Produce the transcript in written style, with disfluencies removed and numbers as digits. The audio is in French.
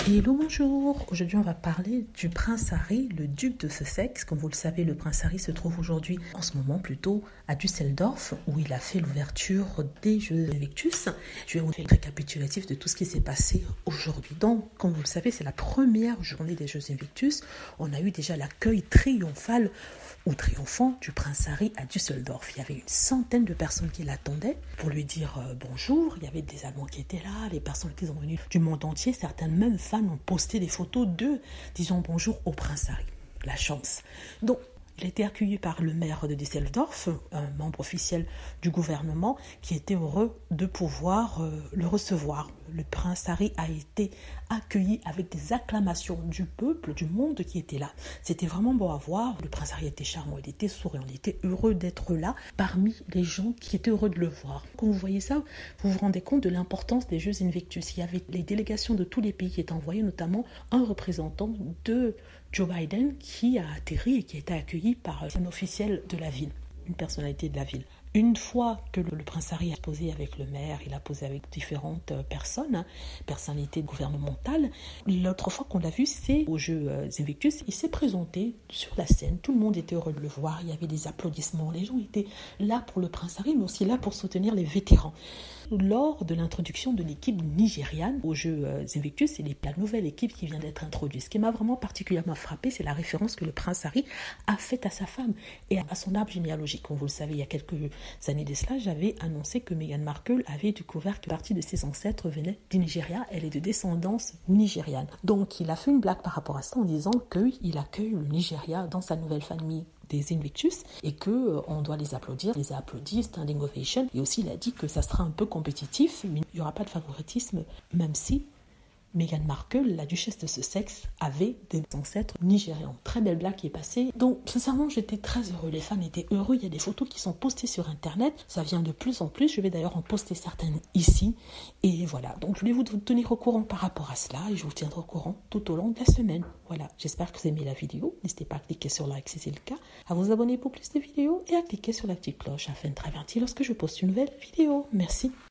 Hello, bonjour. Aujourd'hui, on va parler du prince Harry, le duc de Sussex. Comme vous le savez, le prince Harry se trouve aujourd'hui, en ce moment plutôt, à Düsseldorf, où il a fait l'ouverture des Jeux Invictus. Je vais vous faire un récapitulatif de tout ce qui s'est passé aujourd'hui. Donc, comme vous le savez, c'est la première journée des Jeux Invictus. On a eu déjà l'accueil triomphal ou triomphant du prince Harry à Düsseldorf. Il y avait une centaine de personnes qui l'attendaient pour lui dire bonjour. Il y avait des Allemands qui étaient là, les personnes qui sont venues du monde entier. Certaines même fans ont posté des photos d'eux disant bonjour au prince Harry. La chance. Donc, il a été accueilli par le maire de Düsseldorf, un membre officiel du gouvernement, qui était heureux de pouvoir le recevoir. Le prince Harry a été accueilli avec des acclamations du peuple, du monde qui était là. C'était vraiment beau à voir. Le prince Harry était charmant, il était souriant, il était heureux d'être là parmi les gens qui étaient heureux de le voir. Quand vous voyez ça, vous vous rendez compte de l'importance des Jeux Invictus. Il y avait les délégations de tous les pays qui étaient envoyées, notamment un représentant de Joe Biden qui a atterri et qui a été accueilli par un officiel de la ville, une personnalité de la ville. Une fois que le prince Harry a posé avec le maire, il a posé avec différentes personnes, personnalités gouvernementales. L'autre fois qu'on l'a vu, c'est aux Jeux Invictus. Il s'est présenté sur la scène. Tout le monde était heureux de le voir. Il y avait des applaudissements. Les gens étaient là pour le prince Harry, mais aussi là pour soutenir les vétérans. Lors de l'introduction de l'équipe nigériane aux Jeux Invictus, c'est la nouvelle équipe qui vient d'être introduite. Ce qui m'a vraiment particulièrement frappé, c'est la référence que le prince Harry a faite à sa femme et à son arbre généalogique. Comme vous le savez, il y a quelques années de cela, j'avais annoncé que Meghan Markle avait découvert que partie de ses ancêtres venait du Nigeria. Elle est de descendance nigériane. Donc, il a fait une blague par rapport à ça en disant qu'il accueille le Nigeria dans sa nouvelle famille des Invictus et qu'on doit les applaudir, les a applaudi, standing ovation. Et aussi, il a dit que ça sera un peu compétitif, mais il n'y aura pas de favoritisme, même si Meghan Markle, la duchesse de Sussex, avait des ancêtres nigérians. Très belle blague qui est passée. Donc, sincèrement, j'étais très heureux. Les fans étaient heureux. Il y a des photos qui sont postées sur Internet. Ça vient de plus en plus. Je vais d'ailleurs en poster certaines ici. Et voilà. Donc, je voulais vous tenir au courant par rapport à cela. Et je vous tiendrai au courant tout au long de la semaine. Voilà. J'espère que vous aimez la vidéo. N'hésitez pas à cliquer sur like si c'est le cas, à vous abonner pour plus de vidéos et à cliquer sur la petite cloche afin d'être averti lorsque je poste une nouvelle vidéo. Merci.